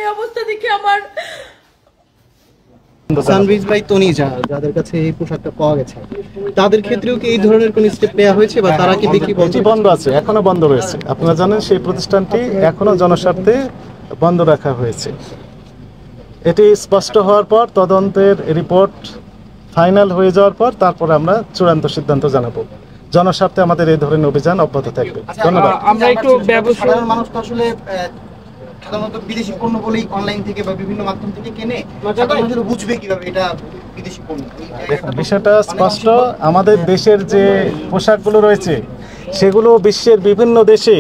এই অবস্থা দেখে আমার সানভিজ ভাই তনিজা যাদের কাছে এই পোশাকটা পাওয়া গেছে তাদের ক্ষেত্রেও কি এই ধরনের কোন স্টেপ নেওয়া হয়েছে বা তারা কি বিক্রি বন্ধ আছে, এখনো বন্ধ রয়েছে। আপনারা জানেন সেই প্রতিষ্ঠানটি এখনো জনস্বার্থে বন্ধ রাখা হয়েছে। এটি স্পষ্ট হওয়ার পর, তদন্তের রিপোর্ট ফাইনাল হয়ে যাওয়ার পর তারপরে আমরা চূড়ান্ত সিদ্ধান্ত জানাবো। জনস্বার্থে আমাদের এই ধরনের অভিযান অব্যাহত থাকবে। ধন্যবাদ। আমরা একটু সাধারণ মানুষ তো আসলে সাধারণত বিদেশি পণ্য বলেই অনলাইন থেকে বা বিভিন্ন মাধ্যম থেকে কেনে, সাধারণ বুঝবে কিভাবে এটা বিদেশি পণ্য? দেখুন, বিষয়টা স্পষ্ট। আমাদের দেশের যে পোশাকগুলো রয়েছে সেগুলো বিশ্বের বিভিন্ন দেশে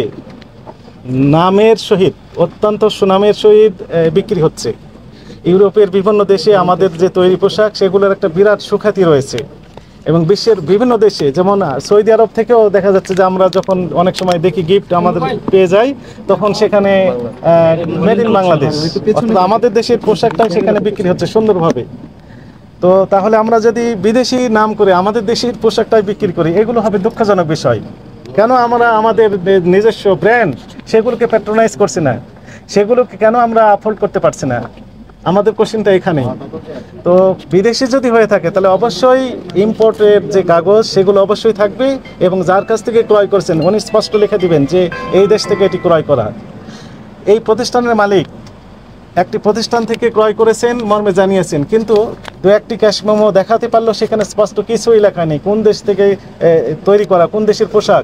নামের সহিত, অত্যন্ত সুনামের সহিত বিক্রি হচ্ছে। ইউরোপের বিভিন্ন দেশে আমাদের যে তৈরি পোশাক সেগুলোর একটা বিরাট সুখ্যাতি রয়েছে এবং বিশ্বের বিভিন্ন দেশে, যেমন সৌদি আরব থেকেও দেখা যাচ্ছে যে আমরা যখন অনেক সময় দেখি গিফট আমাদের পেয়ে যাই, তখন সেখানে মেড ইন বাংলাদেশ, অর্থাৎ আমাদের দেশের পোশাকটাও সেখানে বিক্রি হচ্ছে সুন্দরভাবে। তো তাহলে আমরা যদি বিদেশি নাম করে আমাদের দেশের পোশাকটাই বিক্রি করি, এগুলো হবে দুঃখজনক বিষয়। কেন আমরা আমাদের নিজস্ব ব্র্যান্ড সেগুলোকে প্যাট্রোনাইজ করছি না, সেগুলোকে কেন আমরা আফোর্ড করতে পারছি না? আমাদের কোশ্চেনটা এখানেই। তো বিদেশি যদি হয়ে থাকে তাহলে অবশ্যই ইম্পোর্টের যে কাগজ সেগুলো অবশ্যই থাকবে এবং যার কাছ থেকে ক্রয় করছেন উনি স্পষ্ট লিখে দিবেন যে এই দেশ থেকে এটি ক্রয় করা। এই প্রতিষ্ঠানের মালিক একটি প্রতিষ্ঠান থেকে ক্রয় করেছেন মর্মে জানিয়েছেন, কিন্তু দু একটি ক্যাশ মেমো দেখাতে পারলো সেখানে স্পষ্ট কিছুই লেখা নেই কোন দেশ থেকে তৈরি করা, কোন দেশের পোশাক,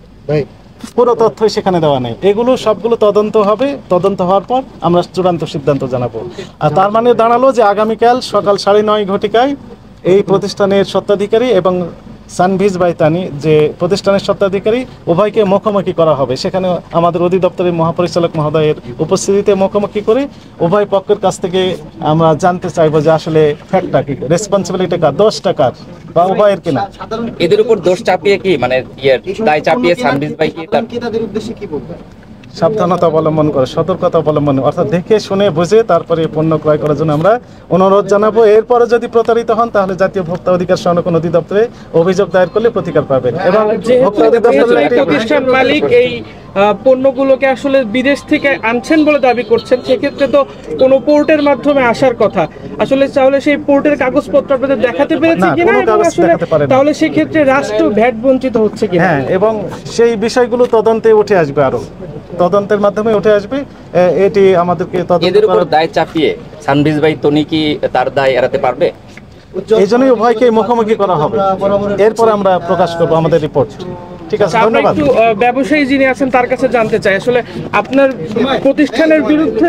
পুরো তথ্যই সেখানে দেওয়া নেই। এগুলো সবগুলো তদন্ত হবে, তদন্ত হওয়ার পর আমরা চূড়ান্ত সিদ্ধান্ত জানাবো। আর তার মানে দাঁড়ালো যে আগামীকাল সকাল 9:30 ঘটিকায় এই প্রতিষ্ঠানের স্বত্বাধিকারী এবং সানভিজ বাই তানি যে প্রতিষ্ঠানের স্বত্বাধিকারী উভয়কে মুখোমুখি করা হবে। সেখানে আমাদের অধিদপ্তরের মহাপরিচালক মহোদয়ের উপস্থিতিতে মুখোমুখি করে উভয় পক্ষের কাছ থেকে আমরা জানতে চাইবো যে আসলে ফ্যাক্টটা কি, রেসপন্সিবিলিটি কার, দোষটা কার বা উভয়ের কিনা। এদের উপর দোষ চাপিয়ে কি মানে দায় চাপিয়ে সানভিজ ভাই কি তাদের উদ্দেশ্যে কি বলবেন? সাবধানতা অবলম্বন করে, সতর্কতা অবলম্বন, অর্থাৎ দেখে শুনে বুঝে তারপরে পণ্য ক্রয় করার জন্য আমরা অনুরোধ জানাবো। এরপরে যদি প্রতারিত হন তাহলে জাতীয় ভোক্তা অধিকার সংরক্ষণ অধিদপ্তরে অভিযোগ দায়ের করলে প্রতিকার পাবেন। এবং ভোক্তা প্রতিষ্ঠান মালিক এই পণ্যগুলোকে আসলে বিদেশ থেকে আনছেন বলে দাবি করছেন, সেক্ষেত্রে তো কোনো পোর্টের মাধ্যমে আসার কথা। আসলে তাহলে সেই পোর্টের কাগজপত্র আপনাদের দেখাতে পেরেছে কিনা, তাহলে সেই ক্ষেত্রে রাষ্ট্র ভ্যাট বঞ্চিত হচ্ছে কিনা? হ্যাঁ, এবং সেই বিষয়গুলো তদন্তে উঠে আসবে, আরো তদন্তের মাধ্যমে উঠে আসবে। এটি আমাদেরকে এদের উপর দায় চাপিয়ে সানভিজ ভাই তনি কি তার দায় এড়াতে পারবে? এই জন্যই উভয়কে মুখোমুখি করা হবে, এরপর আমরা প্রকাশ করবো আমাদের রিপোর্ট। ঠিক আছে, ধন্যবাদ। একটু ব্যবসায়ী যিনি আছেন তার কাছে জানতে চাই, আসলে আপনার প্রতিষ্ঠানের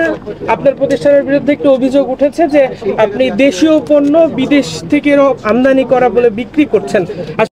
বিরুদ্ধে একটু অভিযোগ উঠেছে যে আপনি দেশীয় পণ্য বিদেশ থেকে আমদানি করা বলে বিক্রি করছেন।